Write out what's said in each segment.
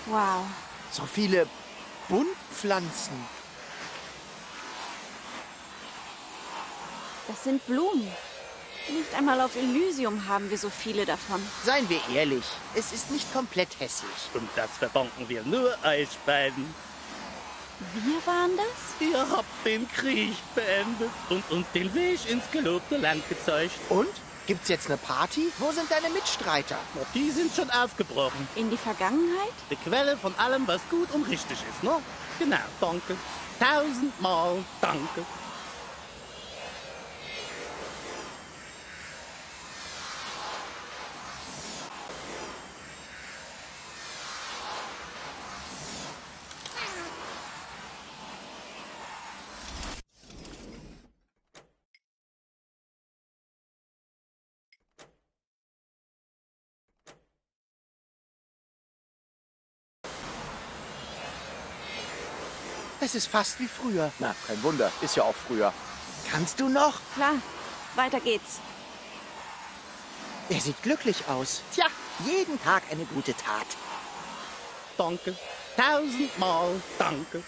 Wow. So viele Buntpflanzen. Das sind Blumen. Nicht einmal auf Elysium haben wir so viele davon. Seien wir ehrlich, es ist nicht komplett hässlich. Und das verdanken wir nur euch beiden. Wir waren das? Ihr habt den Krieg beendet und uns den Weg ins gelobte Land gezeigt. Und? Gibt's jetzt eine Party? Wo sind deine Mitstreiter? Na, die sind schon aufgebrochen. In die Vergangenheit? Die Quelle von allem, was gut und richtig ist, ne? Genau, danke. 1000-mal danke. Es ist fast wie früher. Na, kein Wunder. Ist ja auch früher. Kannst du noch? Klar. Weiter geht's. Er sieht glücklich aus. Tja, jeden Tag eine gute Tat. Danke. 1000-mal danke.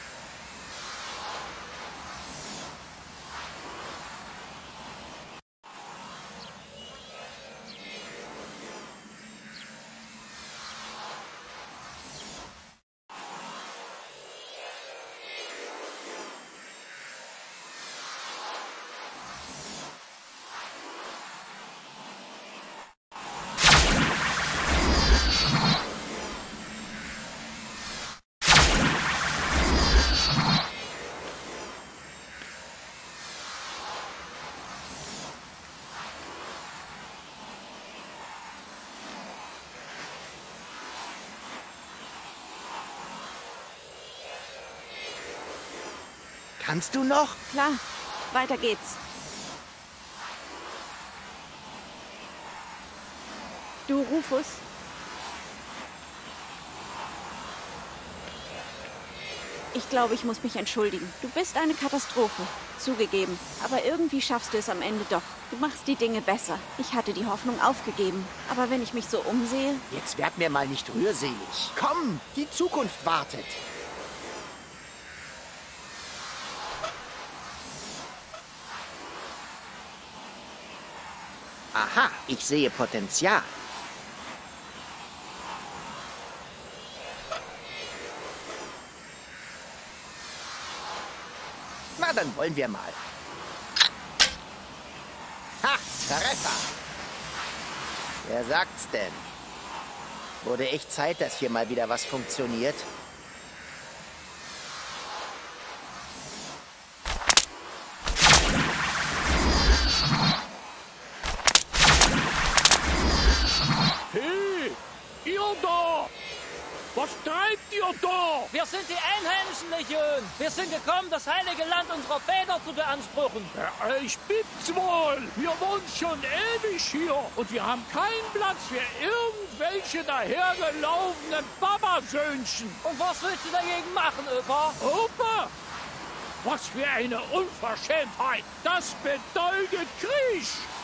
Kannst du noch? Klar. Weiter geht's. Du, Rufus. Ich glaube, ich muss mich entschuldigen. Du bist eine Katastrophe. Zugegeben. Aber irgendwie schaffst du es am Ende doch. Du machst die Dinge besser. Ich hatte die Hoffnung aufgegeben. Aber wenn ich mich so umsehe... Jetzt werd mir mal nicht rührselig. Komm, die Zukunft wartet. Aha, ich sehe Potenzial. Na, dann wollen wir mal. Ha, Treffer. Wer sagt's denn? Wurde echt Zeit, dass hier mal wieder was funktioniert. Hey, ihr da! Was treibt ihr da? Wir sind die Einheimischen, Legion. Wir sind gekommen, das heilige Land unserer Väter zu beanspruchen. Ja, ich bin's wohl. Wir wohnen schon ewig hier und wir haben keinen Platz für irgendwelche dahergelaufenen Babasöhnchen. Und was willst du dagegen machen, Opa? Opa! Was für eine Unverschämtheit! Das bedeutet Krieg!